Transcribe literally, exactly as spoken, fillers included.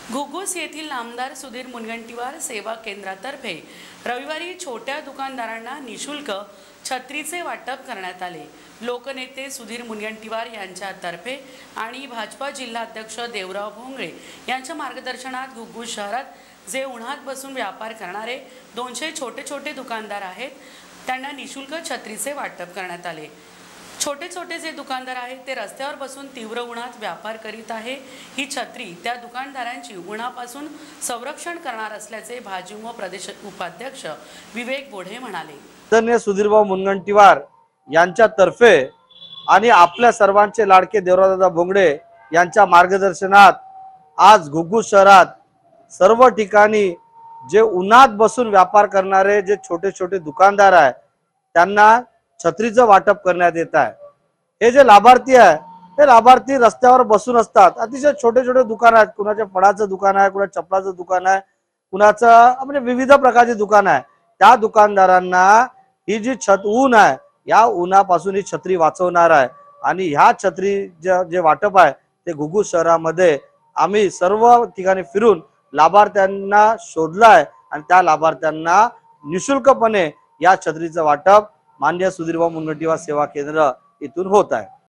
घुग्गुस येथील नामदार सुधीर मुनगंटीवार सेवा केंद्रातर्फे रविवारी छोट्या दुकानदारांना निशुल्क छत्रीचे वाटप करण्यात आले। लोकनेते सुधीर मुनगंटीवार यांच्यातर्फे आणि भाजपा जिल्हाध्यक्ष देवराव भोंगळे यांच्या मार्गदर्शनात घुग्गुस शहरात जे उन्हात बसून व्यापार करणारे दोनशे छोटे छोटे दुकानदार आहेत त्यांना निशुल्क छत्रीचे वाटप करण्यात आले। छोटे छोटे जे दुकानदार आहेत ते रस्त्यावर बसून तीव्र उन्हात व्यापार करीत आहे। ही छत्री त्या दुकानदारांची उन्हापासून संरक्षण करणार असल्याचे भाजप प्रदेश उपाध्यक्ष विवेक बोढे म्हणाले। आदरणीय सुधीरभाऊ मुनगंटीवार यांच्यातर्फे आणि आपल्या सर्वांचे लाडके देवरावदादा भोंगळे यांच्या मार्गदर्शनात आज घुग्गुस शहरात सर्व ठिकाणी जे उन्हात बसून व्यापार करणारे जे छोटे छोटे दुकानदार आहेत त्यांना छत्रीचं वाटप करण्यात येत आहे। हे जे लाभार्थी आहे हे लाभार्थी रस्त्यावर बसून असतात। अतिशय छोटे छोटे दुकान आहेत, कुणाच्या फळाचं दुकान आहे, कुणा चपलाचं दुकान आहे, कुणाचं म्हणजे विविध प्रकारचे दुकान आहे। त्या दुकानदारांना ही जी छत ऊन आहे या उन्हापासून ही छत्री वाचवणार आहे आणि ह्या छत्री जे जे वाटप आहे ते घुग्गुस शहरामध्ये आम्ही सर्व ठिकाणी फिरून लाभार्थ्यांना शोधलाय आणि त्या लाभार्थ्यांना निशुल्कपणे या छत्रीचं वाटप माननीय सुधीरभाऊ मुनगंटीवार सेवा केंद्र इथून होत आहे।